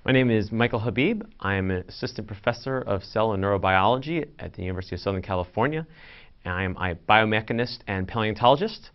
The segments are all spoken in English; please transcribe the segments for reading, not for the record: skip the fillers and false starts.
My name is Michael Habib. I am an assistant professor of cell and neurobiology at the University of Southern California, and I am a biomechanist and paleontologist.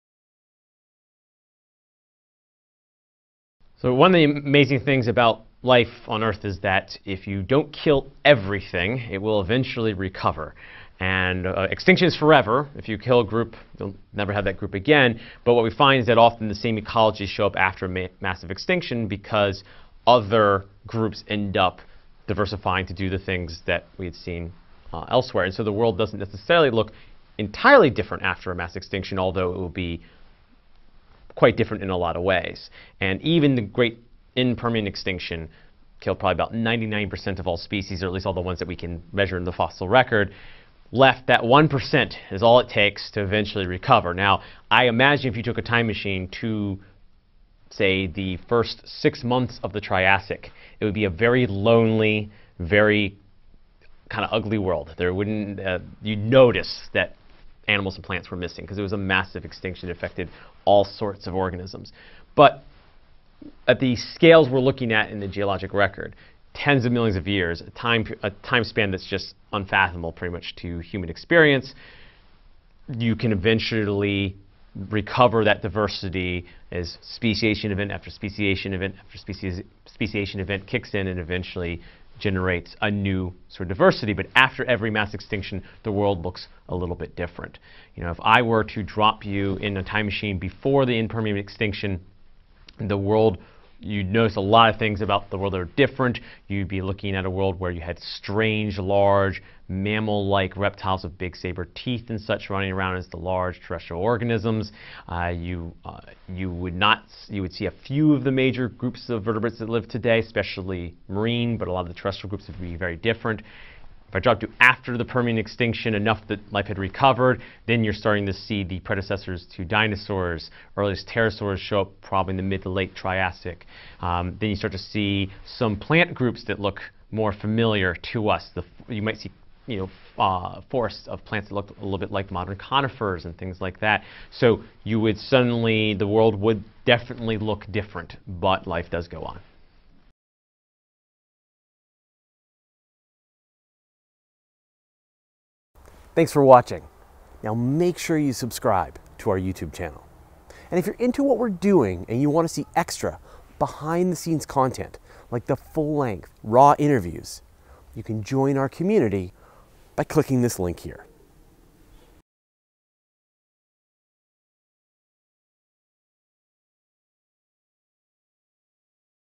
So one of the amazing things about life on Earth is that if you don't kill everything, it will eventually recover. And extinction is forever. If you kill a group, you'll never have that group again. But what we find is that often the same ecologies show up after massive extinction because other groups end up diversifying to do the things that we had seen elsewhere. And so the world doesn't necessarily look entirely different after a mass extinction, although it will be quite different in a lot of ways. And even the great Permian extinction killed probably about 99% of all species, or at least all the ones that we can measure in the fossil record. Left that 1% is all it takes to eventually recover. Now, I imagine if you took a time machine to, say, the first 6 months of the Triassic, it would be a very lonely, very kind of ugly world. There wouldn't, you'd notice that animals and plants were missing because it was a massive extinction that affected all sorts of organisms. But at the scales we're looking at in the geologic record, tens of millions of years, a time span that's just unfathomable pretty much to human experience, you can eventually recover that diversity as speciation event after speciation event after speciation event kicks in and eventually generates a new sort of diversity. But after every mass extinction, the world looks a little bit different. You know, if I were to drop you in a time machine before the Permian extinction, the world, you'd notice a lot of things about the world that are different. You'd be looking at a world where you had strange, large, mammal-like reptiles with big saber teeth and such running around as the large terrestrial organisms. You would see a few of the major groups of vertebrates that live today, especially marine, but a lot of the terrestrial groups would be very different. If I dropped you after the Permian extinction, enough that life had recovered, then you're starting to see the predecessors to dinosaurs, earliest pterosaurs show up probably in the mid to late Triassic. Then you start to see some plant groups that look more familiar to us. You might see, forests of plants that look a little bit like modern conifers and things like that. So you would suddenly, the world would definitely look different, but life does go on. Thanks for watching. Now make sure you subscribe to our YouTube channel. And if you're into what we're doing and you want to see extra behind the scenes content, like the full-length raw interviews, you can join our community by clicking this link here.